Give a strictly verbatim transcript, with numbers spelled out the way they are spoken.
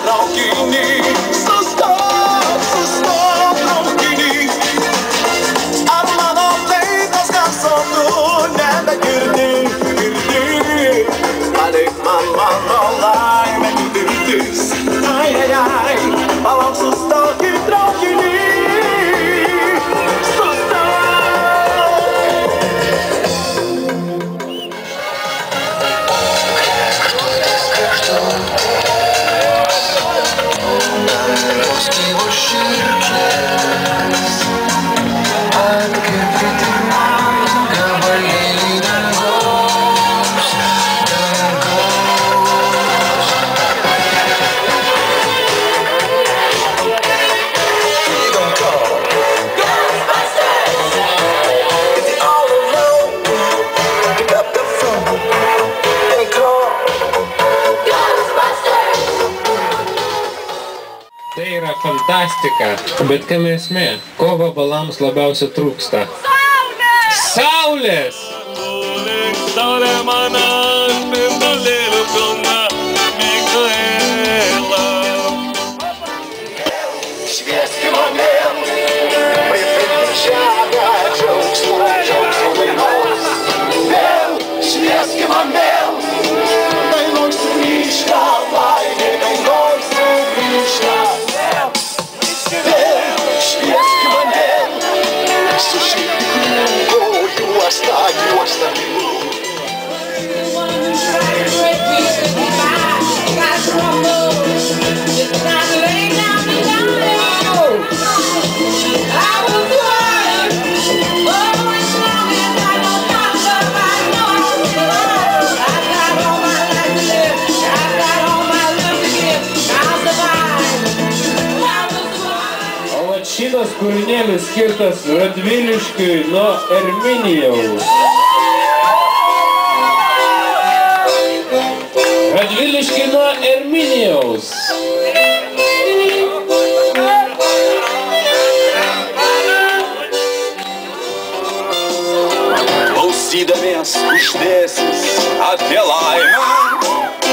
traukiny, sustok, sustok traukiny. Ar mano dainos garso tu nebegirdi, girdi? Palik man mano laimę viltis. Ai, ai, ai, palauk sustok į traukinį. Tai yra fantastika, bet kam esmė? Ko vabalams labiausia trūksta? Saulės! Saulės! Saulė mana, spindulėlių pilna, Mikaela. Švieski manėl, vaipinti žemę, džiaugsmų, džiaugsmų dainos. Vėl, švieski man vėl, dainos sugrįžta, laimė dainos sugrįžta. Šitas kūrinėlis skirtas Radviliškiui nuo Erminijaus. Radviliškiui nuo Erminijaus. Klausydamies uždėsis apie laimę,